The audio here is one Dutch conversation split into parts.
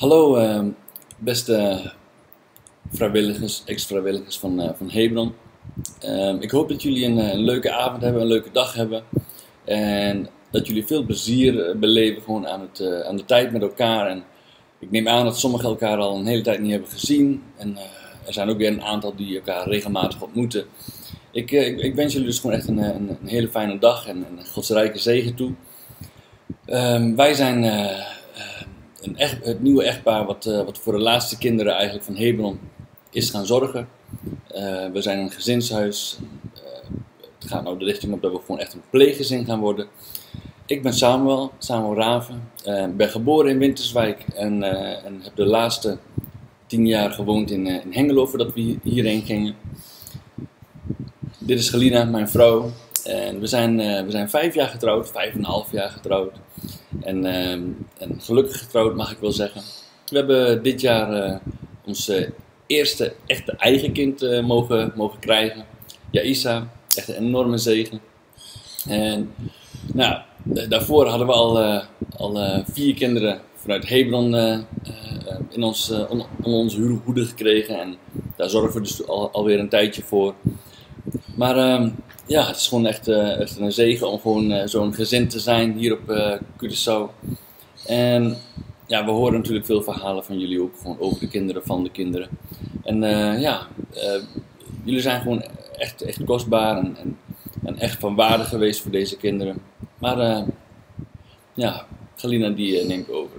Hallo beste vrijwilligers, ex-vrijwilligers van Hebron. Ik hoop dat jullie een leuke avond hebben, een leuke dag hebben. En dat jullie veel plezier beleven gewoon aan de tijd met elkaar. En ik neem aan dat sommigen elkaar al een hele tijd niet hebben gezien. En er zijn ook weer een aantal die elkaar regelmatig ontmoeten. Ik wens jullie dus gewoon echt een hele fijne dag en een godsrijke zegen toe. Wij zijn het nieuwe echtpaar wat voor de laatste kinderen eigenlijk van Hebron is gaan zorgen. We zijn een gezinshuis. Het gaat nou de richting op dat we gewoon echt een pleeggezin gaan worden. Ik ben Samuel Raven. Ik ben geboren in Winterswijk en heb de laatste 10 jaar gewoond in Hengelo voordat we hierheen gingen. Dit is Galina, mijn vrouw. En we zijn 5 jaar getrouwd, 5,5 jaar getrouwd. En gelukkig getrouwd mag ik wel zeggen. We hebben dit jaar ons eerste echte eigen kind mogen krijgen. Jaisa, echt een enorme zegen. En nou, daarvoor hadden we al 4 kinderen vanuit Hebron onder onze hoede gekregen. En daar zorgen we dus alweer een tijdje voor. Maar ja, het is gewoon echt een zegen om gewoon zo'n gezin te zijn hier op Curaçao. En ja, we horen natuurlijk veel verhalen van jullie ook gewoon over de kinderen van de kinderen. En jullie zijn gewoon echt kostbaar en echt van waarde geweest voor deze kinderen. Maar ja, Galina die neemt over.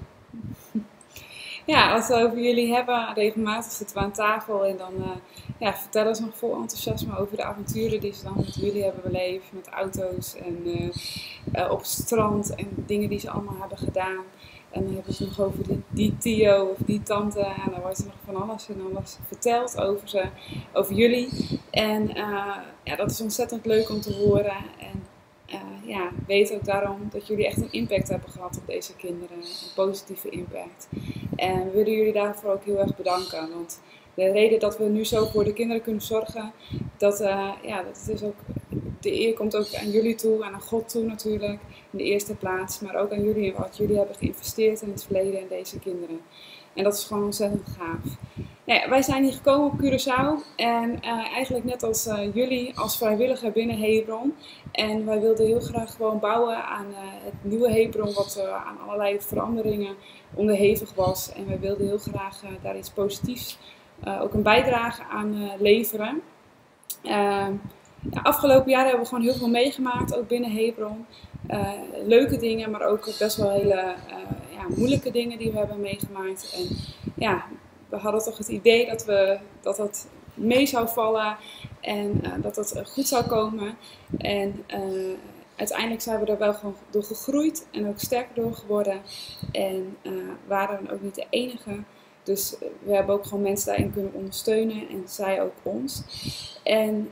Ja, als we het over jullie hebben, regelmatig zitten we aan tafel en dan vertellen ze nog vol enthousiasme over de avonturen die ze dan met jullie hebben beleefd. Met auto's en op het strand en dingen die ze allemaal hebben gedaan. En dan hebben ze nog over die tio of die tante en dan wordt er nog van alles en alles verteld over jullie. En dat is ontzettend leuk om te horen. En weet ook daarom dat jullie echt een impact hebben gehad op deze kinderen. Een positieve impact. En we willen jullie daarvoor ook heel erg bedanken. Want de reden dat we nu zo voor de kinderen kunnen zorgen, dat is ook, de eer komt ook aan jullie toe en aan God toe natuurlijk. In de eerste plaats. Maar ook aan jullie en wat jullie hebben geïnvesteerd in het verleden in deze kinderen. En dat is gewoon ontzettend gaaf. Ja, wij zijn hier gekomen op Curaçao en eigenlijk net als jullie als vrijwilliger binnen Hebron. En wij wilden heel graag gewoon bouwen aan het nieuwe Hebron wat aan allerlei veranderingen onderhevig was. En wij wilden heel graag daar iets positiefs, ook een bijdrage aan leveren. Afgelopen jaren hebben we gewoon heel veel meegemaakt, ook binnen Hebron. Leuke dingen, maar ook best wel hele moeilijke dingen die we hebben meegemaakt. En ja, we hadden toch het idee dat het mee zou vallen en dat het goed zou komen. En uiteindelijk zijn we er wel gewoon door gegroeid en ook sterker door geworden. En waren dan ook niet de enige. Dus we hebben ook gewoon mensen daarin kunnen ondersteunen en zij ook ons. En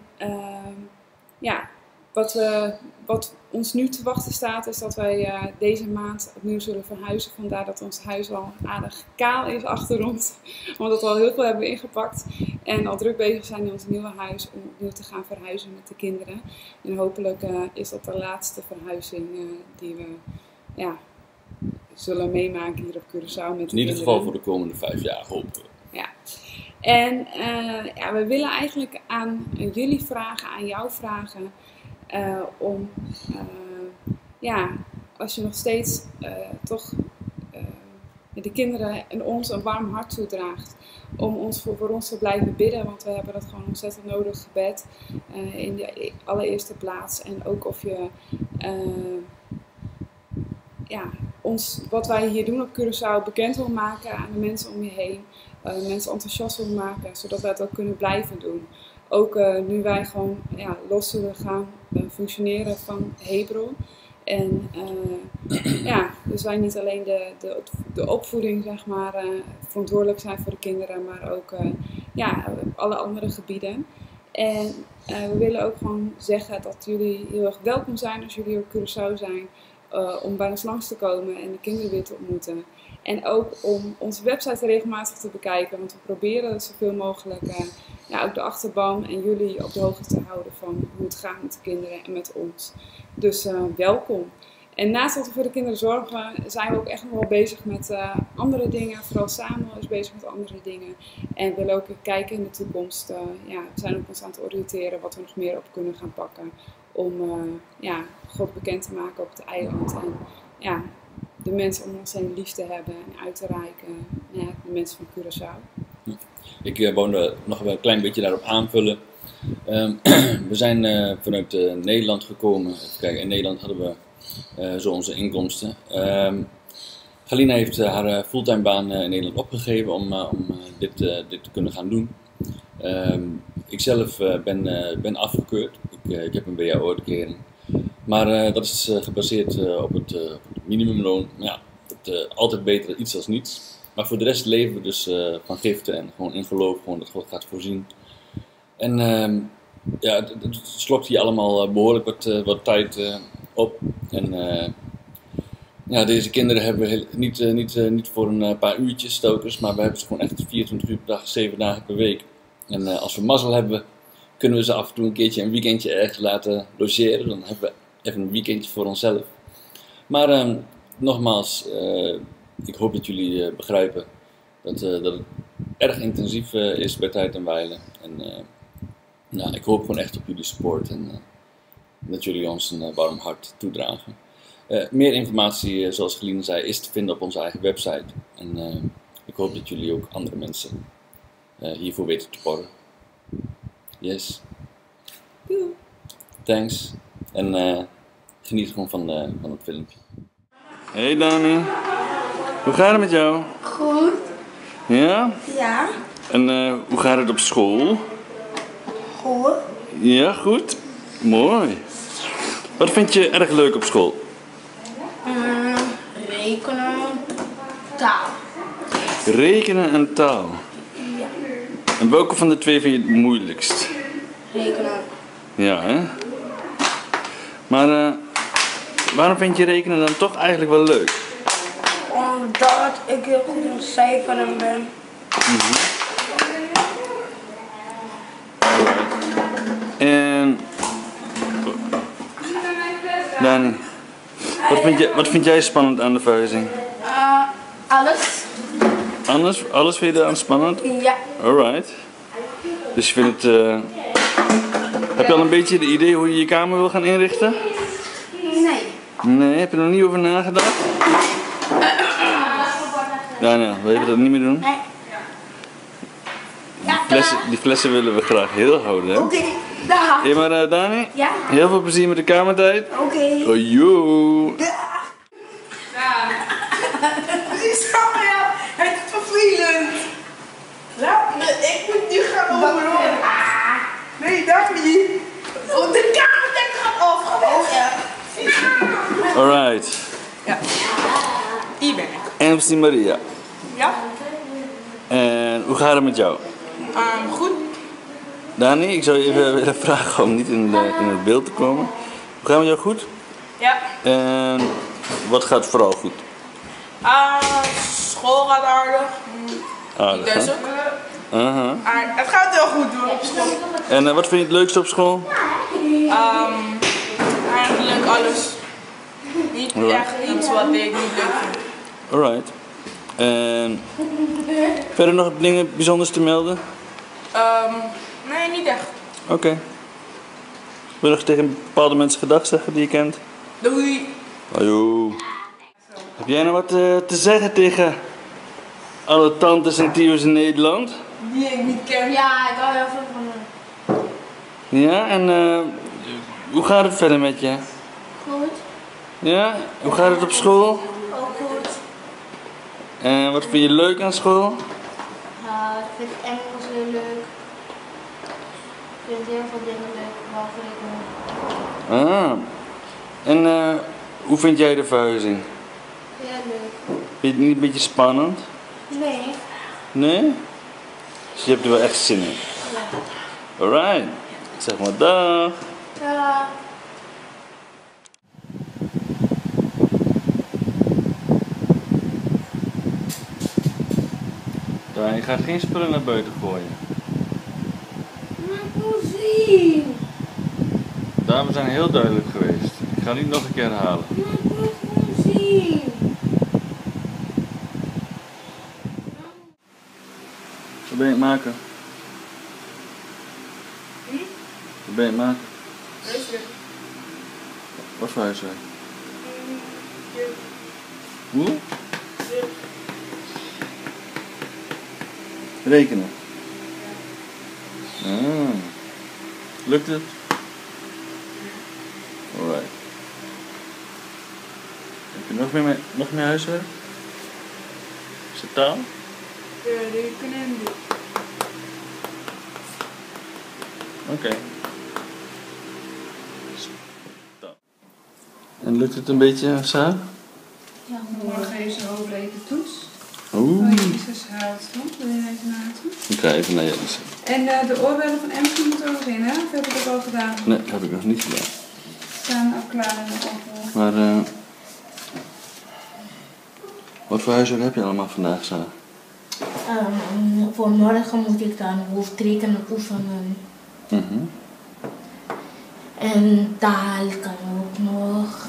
wat ons nu te wachten staat is dat wij deze maand opnieuw zullen verhuizen. Vandaar dat ons huis al aardig kaal is achter ons. Omdat we al heel veel hebben ingepakt. En al druk bezig zijn in ons nieuwe huis om opnieuw te gaan verhuizen met de kinderen. En hopelijk is dat de laatste verhuizing die we zullen meemaken hier op Curaçao met de In ieder geval voor de komende 5 jaar, hopen we. Ja. En we willen eigenlijk aan jullie vragen, aan jou vragen, om als je nog steeds toch de kinderen en ons een warm hart toedraagt, om voor ons te blijven bidden, want we hebben dat gewoon ontzettend nodig, gebed, in de allereerste plaats. En ook of je wat wij hier doen op Curaçao bekend wil maken aan de mensen om je heen. Mensen enthousiast wil maken, zodat wij het ook kunnen blijven doen. Ook nu wij gewoon los zullen gaan functioneren van Hebron. En dus wij niet alleen de opvoeding zeg maar verantwoordelijk zijn voor de kinderen, maar ook alle andere gebieden. En we willen ook gewoon zeggen dat jullie heel erg welkom zijn als jullie op Curaçao zijn. Om bij ons langs te komen en de kinderen weer te ontmoeten. En ook om onze website regelmatig te bekijken. Want we proberen zoveel mogelijk ook de achterban en jullie op de hoogte te houden van hoe het gaat met de kinderen en met ons. Dus welkom. En naast dat we voor de kinderen zorgen, zijn we ook echt nog wel bezig met andere dingen. Vooral Samuel is bezig met andere dingen. En we willen ook kijken in de toekomst. We zijn ook ons aan het oriënteren wat we nog meer op kunnen gaan pakken. Om God bekend te maken op het eiland. En de mensen om ons heen lief te hebben en uit te reiken. De mensen van Curaçao. Ik wou er nog een klein beetje daarop aanvullen. We zijn vanuit Nederland gekomen. Even kijken, in Nederland hadden we zo onze inkomsten. Galina heeft haar fulltime baan in Nederland opgegeven om dit te kunnen gaan doen. Ik zelf ben afgekeurd. Ik heb een BAO-uitkering. Maar dat is gebaseerd op het minimumloon. Ja, altijd beter iets als niets. Maar voor de rest leven we dus van giften en gewoon in geloof gewoon dat God gaat voorzien. En het slokt hier allemaal behoorlijk wat tijd op. En deze kinderen hebben we niet voor een paar uurtjes stokers, maar we hebben ze gewoon echt 24 uur per dag, 7 dagen per week. En als we mazzel hebben, kunnen we ze af en toe een weekendje ergens laten logeren. Dan hebben we even een weekendje voor onszelf. Maar nogmaals, ik hoop dat jullie begrijpen dat het erg intensief is bij Tijd en Wijlen. En ik hoop gewoon echt op jullie support en dat jullie ons een warm hart toedragen. Meer informatie, zoals Galina zei, is te vinden op onze eigen website. En ik hoop dat jullie ook andere mensen hiervoor weten te porren. Yes. Thanks. En geniet gewoon van het filmpje. Hey Dani. Hoe gaat het met jou? Goed. Ja? Ja. En hoe gaat het op school? Goed. Ja, goed. Mooi. Wat vind je erg leuk op school? Rekenen, taal. Rekenen en taal. Ja. En welke van de twee vind je het moeilijkst? Rekenen. Ja, hè? Maar waarom vind je rekenen dan toch eigenlijk wel leuk? Omdat ik heel goed in cijferen ben. En Dani, wat vind jij spannend aan de verhuizing? Alles. Alles vind je eraan spannend? Ja. Alright. Dus je vindt het... Heb je al een beetje het idee hoe je je kamer wil gaan inrichten? Nee. Nee, heb je er nog niet over nagedacht? Daniel, wil je dat niet meer doen? Nee. Die flessen willen we graag heel houden, hè? Oké, dag. Hé, maar Dani, Ja. heel veel plezier met de kamertijd. Oké. Oh, yo. Het is vervelend. Laat me, ik moet nu gaan overlopen. Nee, dat niet. Oh, de kamer gaat af. Oh ja. Alright. Ja. Hier ben ik. MC Maria. Ja? En hoe gaat het met jou? Goed. Dani, ik zou je even willen vragen om niet in het beeld te komen. Hoe gaat het met jou goed? Ja. En wat gaat vooral goed? School gaat aardig. Aardig, Dus hè? ook. Aha. Het gaat heel goed hoor op school. En wat vind je het leukste op school? Eigenlijk alles. Niet echt iets wat ik niet leuk vind. Alright. En verder nog dingen bijzonders te melden? Nee, niet echt. Oké. Wil je nog tegen bepaalde mensen gedag zeggen die je kent? Doei. Ajoe. Heb jij nou wat te zeggen tegen alle tantes en tios in Nederland? Die ik niet ken. Ja, ik hou heel veel van hem. Ja, en hoe gaat het verder met je? Goed. Ja, hoe gaat het op school? Ook goed. En wat vind je leuk aan school? Ja, ik vind Engels heel leuk. Ik vind heel veel dingen leuk, behalve rekenen. En hoe vind jij de verhuizing? Heel leuk. Vind je het niet een beetje spannend? Nee. Nee? Dus je hebt er wel echt zin in? Ja. Alright. Zeg maar dag. Ja. Je gaat geen spullen naar buiten gooien. Maar ik wil zien. Daar, we zijn heel duidelijk geweest. Ik ga niet nog een keer herhalen. Maar ik wil zien. Wat ben je aan het maken? Wat ben je aan het maken? Wat voor huiswerk? Hoe? Rekenen. Ah. Lukt het? Alright. Heb je nog meer huiswerk? Is het taal? Ja, rekenen. Oké. En lukt het een beetje, Sarah? Ja, Morgen heeft ze een hoofdrekentoets. Oeh. Jezus haalt stond. Wil je even naartoe? Ik ga even naar Jens. En de oorbellen van Emily moeten er nog in, hè? Of heb je dat al gedaan? Nee, heb ik nog niet gedaan. Ze staan ook klaar in de oven. Maar wat voor huiswerk heb je allemaal vandaag, Sarah? Voor morgen moet ik dan hoofdrekenen oefenen. En taal kan ook nog.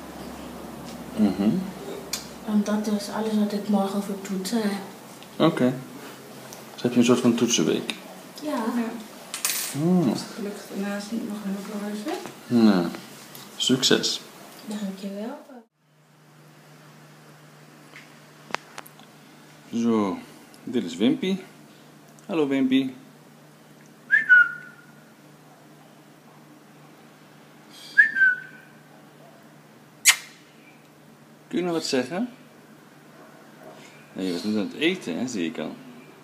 En dat is alles wat ik morgen voor toetsen heb. Oké. Dus heb je een soort van toetsenweek? Ja. Ja. Hmm. Gelukkig daarnaast niet nog heel veel huiswerk. Nou, succes. Dankjewel. Zo, dit is Wimpy. Hallo Wimpy. Kun je nog wat zeggen? Nee, je was net aan het eten, hè, zie ik al.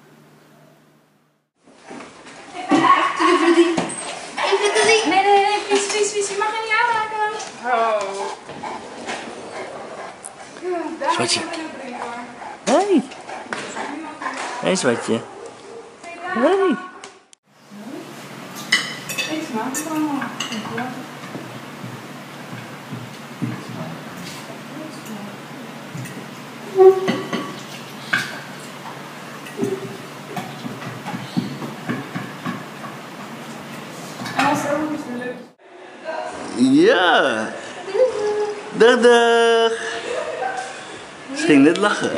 Nee, vies, je mag hem niet aanraken. Oh. Zwartje. Hey. Hey, Zwartje. Hey. Ik smaak het allemaal. Ja. Dag, dag. Ze ging net lachen.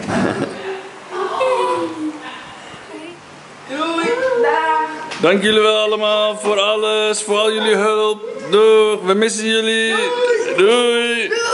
Doei. Dag. Dank jullie wel allemaal voor alles, voor al jullie hulp. Doeg, we missen jullie. Doei.